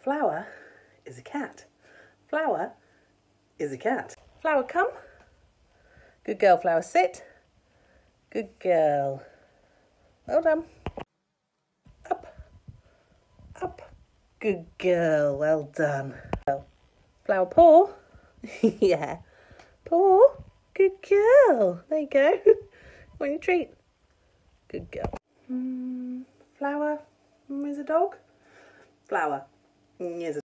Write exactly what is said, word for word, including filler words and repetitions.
Flower is a cat. Flower is a cat. Flower, come. Good girl, Flower, sit. Good girl. Well done. Up. Up. Good girl, well done. Flower, paw. Yeah. Paw. Good girl. There you go. Want your treat? Good girl. Mm, Flower mm, is a dog. Flower mm, is a